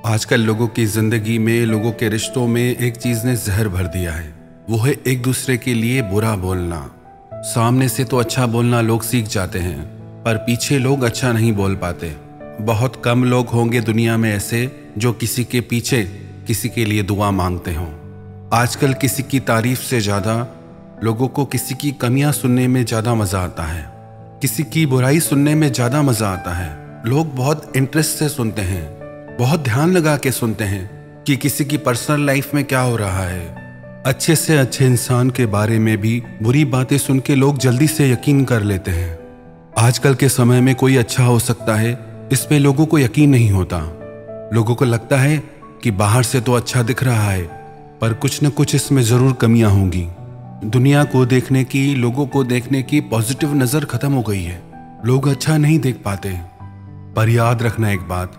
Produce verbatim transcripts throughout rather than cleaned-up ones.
आजकल लोगों की जिंदगी में, लोगों के रिश्तों में एक चीज ने जहर भर दिया है। वो है एक दूसरे के लिए बुरा बोलना। सामने से तो अच्छा बोलना लोग सीख जाते हैं, पर पीछे लोग अच्छा नहीं बोल पाते। बहुत कम लोग होंगे दुनिया में ऐसे जो किसी के पीछे किसी के लिए दुआ मांगते हों। आजकल किसी की तारीफ से ज्यादा लोगों को किसी की कमियां सुनने में ज्यादा मजा आता है, किसी की बुराई सुनने में ज्यादा मजा आता है। लोग बहुत इंटरेस्ट से सुनते हैं, बहुत ध्यान लगा के सुनते हैं कि किसी की पर्सनल लाइफ में क्या हो रहा है। अच्छे से अच्छे इंसान के बारे में भी बुरी बातें सुन के लोग जल्दी से यकीन कर लेते हैं। आजकल के समय में कोई अच्छा हो सकता है, इस पे लोगों को यकीन नहीं होता। लोगों को लगता है कि बाहर से तो अच्छा दिख रहा है, पर कुछ न कुछ इसमें जरूर कमियां होंगी। दुनिया को देखने की, लोगों को देखने की पॉजिटिव नजर खत्म हो गई है। लोग अच्छा नहीं देख पाते। पर याद रखना एक बात,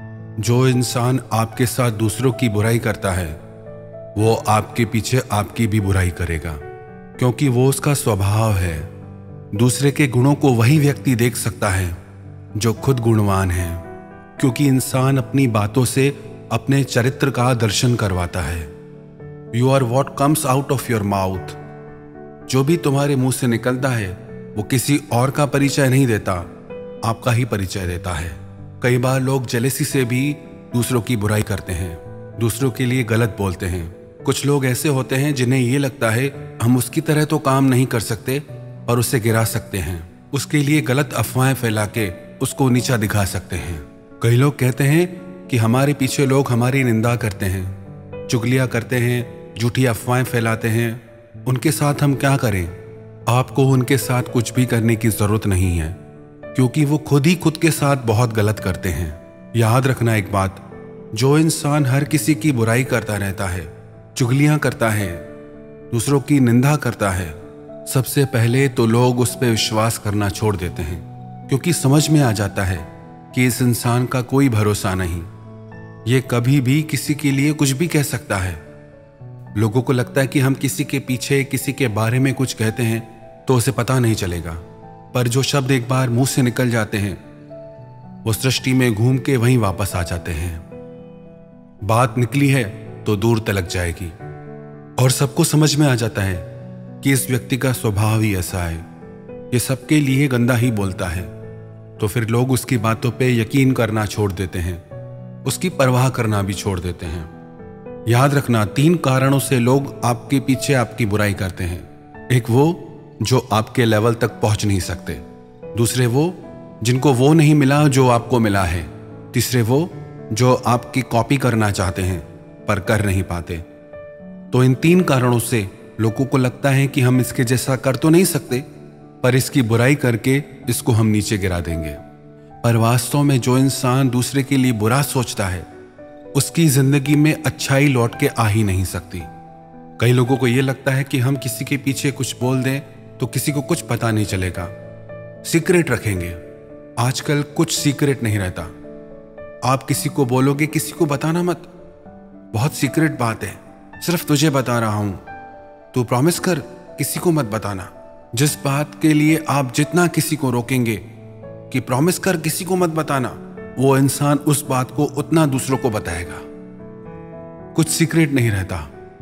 जो इंसान आपके साथ दूसरों की बुराई करता है वो आपके पीछे आपकी भी बुराई करेगा, क्योंकि वो उसका स्वभाव है। दूसरे के गुणों को वही व्यक्ति देख सकता है जो खुद गुणवान है, क्योंकि इंसान अपनी बातों से अपने चरित्र का दर्शन करवाता है। You are what comes out of your mouth. जो भी तुम्हारे मुंह से निकलता है वो किसी और का परिचय नहीं देता, आपका ही परिचय देता है। कई बार लोग जेलेसी से भी दूसरों की बुराई करते हैं, दूसरों के लिए गलत बोलते हैं। कुछ लोग ऐसे होते हैं जिन्हें ये लगता है हम उसकी तरह तो काम नहीं कर सकते, पर उसे गिरा सकते हैं। उसके लिए गलत अफवाहें फैला के उसको नीचा दिखा सकते हैं। कई लोग कहते हैं कि हमारे पीछे लोग हमारी निंदा करते हैं, चुगलियां करते हैं, झूठी अफवाहें फैलाते हैं। उनके साथ हम क्या करें? आपको उनके साथ कुछ भी करने की जरूरत नहीं है, क्योंकि वो खुद ही खुद के साथ बहुत गलत करते हैं। याद रखना एक बात, जो इंसान हर किसी की बुराई करता रहता है, चुगलियां करता है, दूसरों की निंदा करता है, सबसे पहले तो लोग उस पर विश्वास करना छोड़ देते हैं, क्योंकि समझ में आ जाता है कि इस इंसान का कोई भरोसा नहीं। ये कभी भी किसी के लिए कुछ भी कह सकता है। लोगों को लगता है कि हम किसी के पीछे किसी के बारे में कुछ कहते हैं तो उसे पता नहीं चलेगा, पर जो शब्द एक बार मुंह से निकल जाते हैं वो सृष्टि में घूम के वहीं वापस आ जाते हैं। बात निकली है तो दूर तलक जाएगी, और सबको समझ में आ जाता है कि इस व्यक्ति का स्वभाव ही ऐसा है, ये सबके लिए गंदा ही बोलता है। तो फिर लोग उसकी बातों पे यकीन करना छोड़ देते हैं, उसकी परवाह करना भी छोड़ देते हैं। याद रखना, तीन कारणों से लोग आपके पीछे आपकी बुराई करते हैं। एक वो जो आपके लेवल तक पहुंच नहीं सकते, दूसरे वो जिनको वो नहीं मिला जो आपको मिला है, तीसरे वो जो आपकी कॉपी करना चाहते हैं पर कर नहीं पाते। तो इन तीन कारणों से लोगों को लगता है कि हम इसके जैसा कर तो नहीं सकते, पर इसकी बुराई करके इसको हम नीचे गिरा देंगे। पर वास्तव में जो इंसान दूसरे के लिए बुरा सोचता है उसकी जिंदगी में अच्छाई लौट के आ ही नहीं सकती। कई लोगों को यह लगता है कि हम किसी के पीछे कुछ बोल दें तो किसी को कुछ पता नहीं चलेगा, सीक्रेट रखेंगे। आजकल कुछ सीक्रेट नहीं रहता। आप किसी को बोलोगे किसी को बताना मत, बहुत सीक्रेट बात है, सिर्फ तुझे बता रहा हूं, तू प्रॉमिस कर किसी को मत बताना। जिस बात के लिए आप जितना किसी को रोकेंगे कि प्रॉमिस कर किसी को मत बताना, वो इंसान उस बात को उतना दूसरों को बताएगा। कुछ सीक्रेट नहीं रहता।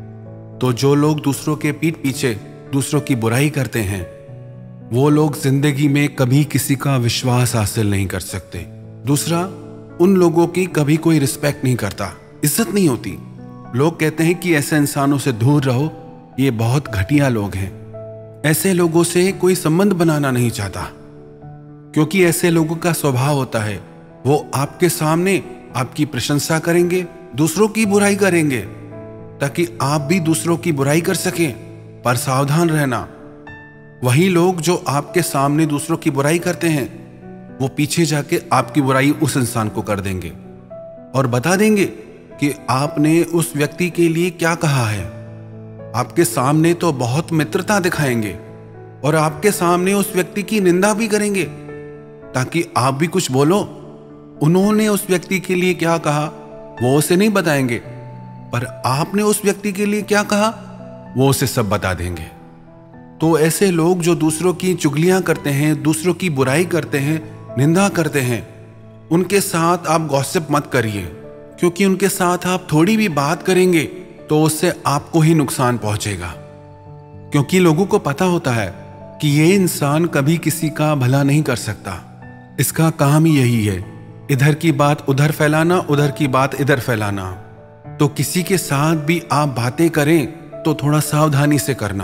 तो जो लोग दूसरों के पीठ पीछे दूसरों की बुराई करते हैं वो लोग जिंदगी में कभी किसी का विश्वास हासिल नहीं कर सकते। दूसरा, उन लोगों की कभी कोई रिस्पेक्ट नहीं करता, इज्जत नहीं होती। लोग कहते हैं कि ऐसे इंसानों से दूर रहो, ये बहुत घटिया लोग हैं। ऐसे लोगों से कोई संबंध बनाना नहीं चाहता, क्योंकि ऐसे लोगों का स्वभाव होता है वो आपके सामने आपकी प्रशंसा करेंगे, दूसरों की बुराई करेंगे, ताकि आप भी दूसरों की बुराई कर सकें। पर सावधान रहना, वही लोग जो आपके सामने दूसरों की बुराई करते हैं वो पीछे जाके आपकी बुराई उस इंसान को कर देंगे और बता देंगे कि आपने उस व्यक्ति के लिए क्या कहा है। आपके सामने तो बहुत मित्रता दिखाएंगे और आपके सामने उस व्यक्ति की निंदा भी करेंगे, ताकि आप भी कुछ बोलो। उन्होंने उस व्यक्ति के लिए क्या कहा वो उसे नहीं बताएंगे, पर आपने उस व्यक्ति के लिए क्या कहा वो उसे सब बता देंगे। तो ऐसे लोग जो दूसरों की चुगलियां करते हैं, दूसरों की बुराई करते हैं, निंदा करते हैं, उनके साथ आप गॉसिप मत करिए, क्योंकि उनके साथ आप थोड़ी भी बात करेंगे तो उससे आपको ही नुकसान पहुंचेगा। क्योंकि लोगों को पता होता है कि ये इंसान कभी किसी का भला नहीं कर सकता। इसका काम ही यही है, इधर की बात उधर फैलाना, उधर की बात इधर फैलाना। तो किसी के साथ भी आप बातें करें तो थोड़ा सावधानी से करना।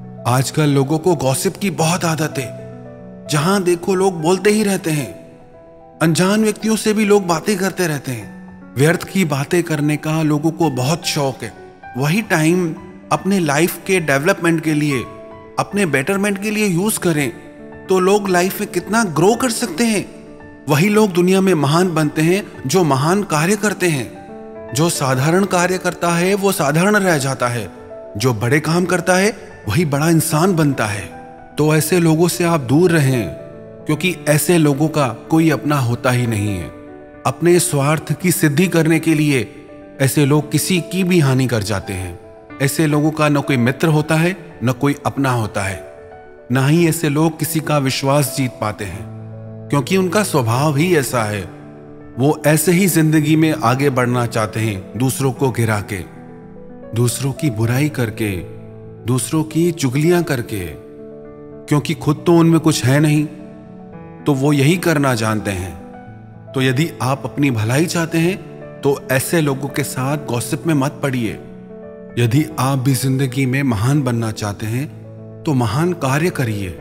आजकल लोगों को गॉसिप की बहुत आदत है, जहां देखो लोग बोलते ही रहते हैं। अनजान व्यक्तियों से भी लोग बातें करते रहते हैं। व्यर्थ की बातें करने का लोगों को बहुत शौक है। वही टाइम अपने लाइफ के डेवलपमेंट के लिए, अपने बेटरमेंट के लिए यूज करें तो लोग लाइफ में कितना ग्रो कर सकते हैं। वही लोग दुनिया में महान बनते हैं जो महान कार्य करते हैं। जो साधारण कार्य करता है वो साधारण रह जाता है, जो बड़े काम करता है वही बड़ा इंसान बनता है। तो ऐसे लोगों से आप दूर रहें, क्योंकि ऐसे लोगों का कोई अपना होता ही नहीं है। अपने स्वार्थ की सिद्धि करने के लिए ऐसे लोग किसी की भी हानि कर जाते हैं। ऐसे लोगों का न कोई मित्र होता है, न कोई अपना होता है, ना ही ऐसे लोग किसी का विश्वास जीत पाते हैं, क्योंकि उनका स्वभाव ही ऐसा है। वो ऐसे ही जिंदगी में आगे बढ़ना चाहते हैं, दूसरों को गिरा के, दूसरों की बुराई करके, दूसरों की चुगलियां करके। क्योंकि खुद तो उनमें कुछ है नहीं, तो वो यही करना जानते हैं। तो यदि आप अपनी भलाई चाहते हैं तो ऐसे लोगों के साथ गॉसिप में मत पड़िए। यदि आप भी जिंदगी में महान बनना चाहते हैं तो महान कार्य करिए।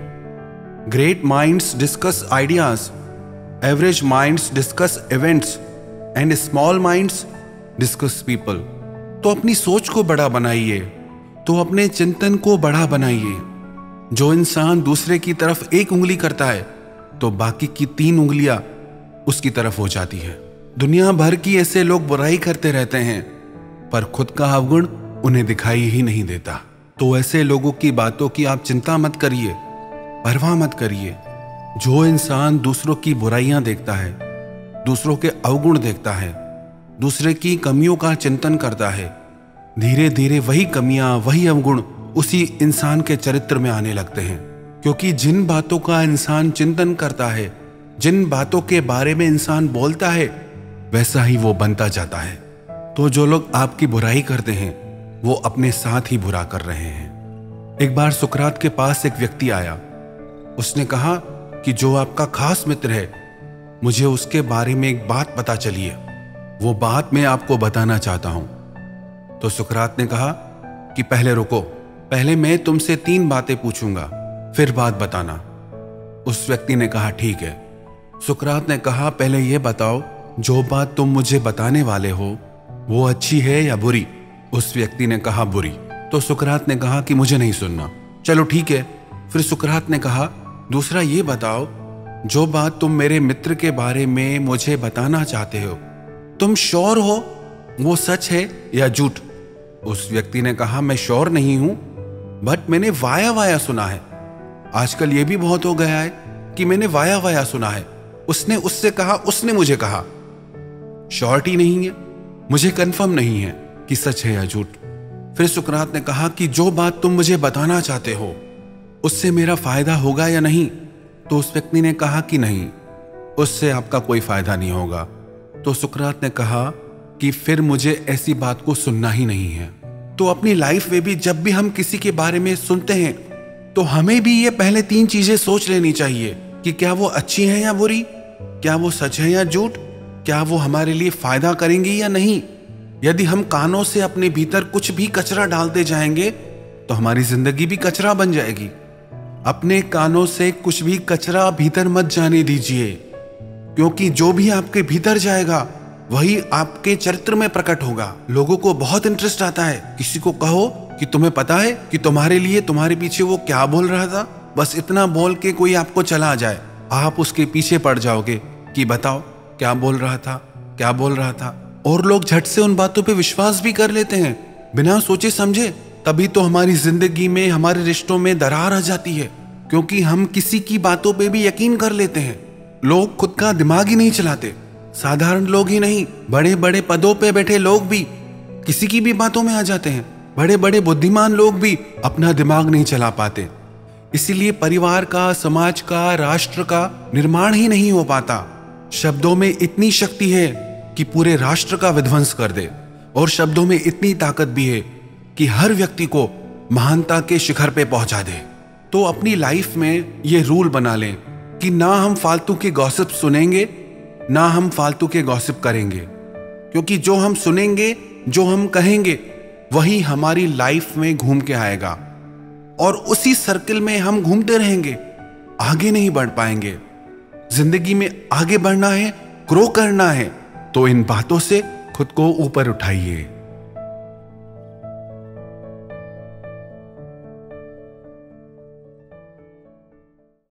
Great minds discuss ideas, average minds discuss events and small minds discuss people. तो अपनी सोच को बड़ा बनाइए, तो अपने चिंतन को बड़ा बनाइए। जो इंसान दूसरे की तरफ एक उंगली करता है तो बाकी की तीन उंगलियां उसकी तरफ हो जाती है। दुनिया भर की ऐसे लोग बुराई करते रहते हैं, पर खुद का अवगुण उन्हें दिखाई ही नहीं देता। तो ऐसे लोगों की बातों की आप चिंता मत करिए, परवाह मत करिए। जो इंसान दूसरों की बुराइयां देखता है, दूसरों के अवगुण देखता है, दूसरे की कमियों का चिंतन करता है, धीरे धीरे वही कमियां, वही अवगुण उसी इंसान के चरित्र में आने लगते हैं। क्योंकि जिन बातों का इंसान चिंतन करता है, जिन बातों के बारे में इंसान बोलता है, वैसा ही वो बनता जाता है। तो जो लोग आपकी बुराई करते हैं वो अपने साथ ही बुरा कर रहे हैं। एक बार सुकरात के पास एक व्यक्ति आया। उसने कहा कि जो आपका खास मित्र है, मुझे उसके बारे में एक बात पता चली है, वो बात मैं आपको बताना चाहता हूं। तो सुकरात ने कहा कि पहले रुको, पहले मैं तुमसे तीन बातें पूछूंगा, फिर बात बताना। उस व्यक्ति ने कहा ठीक है। सुकरात ने कहा पहले यह बताओ, जो बात तुम मुझे बताने वाले हो वो अच्छी है या बुरी? उस व्यक्ति ने कहा बुरी। तो सुकरात ने कहा कि मुझे नहीं सुनना। चलो ठीक है। फिर सुकरात ने कहा दूसरा ये बताओ, जो बात तुम मेरे मित्र के बारे में मुझे बताना चाहते हो, तुम श्योर हो वो सच है या झूठ? उस व्यक्ति ने कहा मैं श्योर नहीं हूं, बट मैंने वाया वाया सुना है। आजकल ये भी बहुत हो गया है कि मैंने वाया वाया सुना है, उसने उससे कहा, उसने मुझे कहा। श्योरिटी नहीं है, मुझे कंफर्म नहीं है कि सच है या झूठ। फिर सुकरात ने कहा कि जो बात तुम मुझे बताना चाहते हो उससे मेरा फायदा होगा या नहीं? तो उस व्यक्ति ने कहा कि नहीं, उससे आपका कोई फायदा नहीं होगा। तो सुकरात ने कहा कि फिर मुझे ऐसी बात को सुनना ही नहीं है। तो अपनी लाइफ में भी जब भी हम किसी के बारे में सुनते हैं तो हमें भी ये पहले तीन चीजें सोच लेनी चाहिए कि क्या वो अच्छी है या बुरी, क्या वो सच है या झूठ, क्या वो हमारे लिए फायदा करेंगी या नहीं। यदि हम कानों से अपने भीतर कुछ भी कचरा डालते जाएंगे तो हमारी जिंदगी भी कचरा बन जाएगी। अपने कानों से कुछ भी कचरा भीतर मत जाने दीजिए, क्योंकि जो भी आपके भीतर जाएगा वही आपके चरित्र में प्रकट होगा। लोगों को बहुत इंटरेस्ट आता है, किसी को कहो कि तुम्हें पता है कि तुम्हारे लिए तुम्हारे पीछे वो क्या बोल रहा था, बस इतना बोल के कोई आपको चला जाए, आप उसके पीछे पड़ जाओगे कि बताओ क्या बोल रहा था, क्या बोल रहा था। और लोग झट से उन बातों पे विश्वास भी कर लेते हैं बिना सोचे समझे। तभी तो हमारी जिंदगी में, हमारे रिश्तों में दरार आ जाती है, क्योंकि हम किसी की बातों पे भी यकीन कर लेते हैं। लोग खुद का दिमाग ही नहीं चलाते। साधारण लोग ही नहीं, बड़े बड़े पदों पे बैठे लोग भी किसी की भी बातों में आ जाते हैं। बड़े बड़े बुद्धिमान लोग भी अपना दिमाग नहीं चला पाते। इसीलिए परिवार का, समाज का, राष्ट्र का निर्माण ही नहीं हो पाता। शब्दों में इतनी शक्ति है कि पूरे राष्ट्र का विध्वंस कर दे, और शब्दों में इतनी ताकत भी है कि हर व्यक्ति को महानता के शिखर पे पहुंचा दे। तो अपनी लाइफ में ये रूल बना लें कि ना हम फालतू के गॉसिप सुनेंगे, ना हम फालतू के गॉसिप करेंगे, क्योंकि जो हम सुनेंगे, जो हम कहेंगे, वही हमारी लाइफ में घूम के आएगा और उसी सर्किल में हम घूमते रहेंगे, आगे नहीं बढ़ पाएंगे। जिंदगी में आगे बढ़ना है, ग्रो करना है, तो इन बातों से खुद को ऊपर उठाइए।